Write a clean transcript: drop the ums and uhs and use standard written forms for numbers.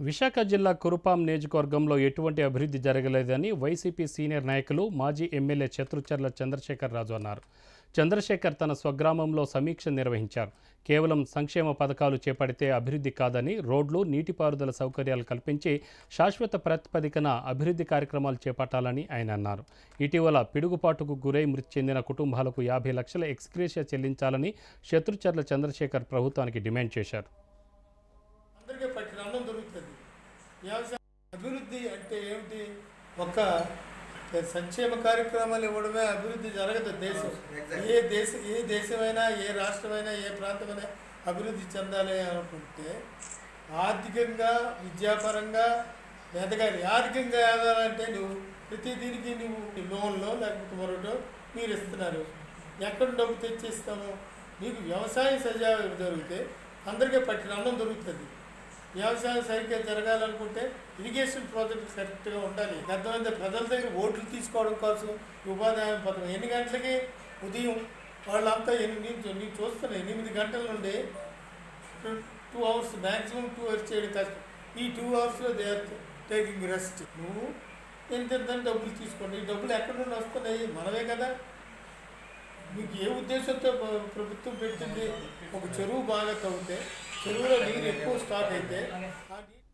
విశాఖ జిల్లా కురుపాం నియోజకవర్గంలో ఎటువంటి అభివృద్ధి జరగలేదని వైసీపీ సీనియర్ నాయకులు మాజీ ఎమ్మెల్యే చతుర్చర్ల చంద్రశేఖర్ రాజు అన్నారు. చంద్రశేఖర్ తన స్వగ్రామంలో సమీక్ష నిర్వహించారు. కేవలం సంక్షేమ పథకాలు చేపడితే అభివృద్ధి కాదని రోడ్లు, నీటిపారుదల సౌకర్యాలు కల్పించి శాశ్వత ప్రాతిపదికన అభివృద్ధి కార్యక్రమాలు చేపట్టాలని ఆయన అన్నారు. ఇటీవల పిడుగుపాటుకు గురై మృతి చెందిన కుటుంబాలకు 50 లక్షల ఎక్స్‌గ్రేషియా చెల్లించాలని చతుర్చర్ల చంద్రశేఖర్ ప్రభుత్వానికి డిమాండ్ చేశారు. అందరికీ పట్టిన అన్నం దొరుకుతుంది. వ్యవసాయ అభివృద్ధి అంటే ఏమిటి? ఒక సంక్షేమ కార్యక్రమాలు ఇవ్వడమే అభివృద్ధి జరగదు. దేశం ఏ దేశమైనా, ఏ రాష్ట్రమైనా, ఏ ప్రాంతమైనా అభివృద్ధి చెందాలి అనుకుంటే ఆర్థికంగా, విద్యాపరంగా ఎదగాలి. ఆర్థికంగా ఎదగాలంటే నువ్వు ప్రతి దీనికి నువ్వు లోన్లో లేకపోతే మరొకటో మీరు ఇస్తున్నారు. ఎక్కడ డబ్బు తెచ్చిస్తాము? మీకు వ్యవసాయం సజావుగా జరిగితే అందరికీ పట్టిన అన్నం దొరుకుతుంది. వ్యవసాయం సరిగ్గా జరగాలనుకుంటే ఇరిగేషన్ ప్రాజెక్టు కరెక్ట్గా ఉండాలి. అర్థమైంది. ప్రజల దగ్గర ఓట్లు తీసుకోవడం కోసం ఉపాధి హామీ పథకం ఎన్ని గంటలకి? ఉదయం వాళ్ళంతా నేను చూస్తాను 8 గంటల నుండి 2 అవర్స్, మ్యాక్సిమం 2 అవర్స్ చేయడం కష్టం. ఈ 2 అవర్స్లో దే ఆర్ టేకింగ్ రెస్ట్. నువ్వు ఎంత డబ్బులు తీసుకోండి. ఈ డబ్బులు ఎక్కడి నుండి వస్తున్నాయి? మనమే కదా. మీకు ఏ ఉద్దేశంతో ప్రభుత్వం పెట్టింది? ఒక చెరువు బాగా తవ్వితే చెరువులో నీరు ఎక్కువ స్టాక్ అయితే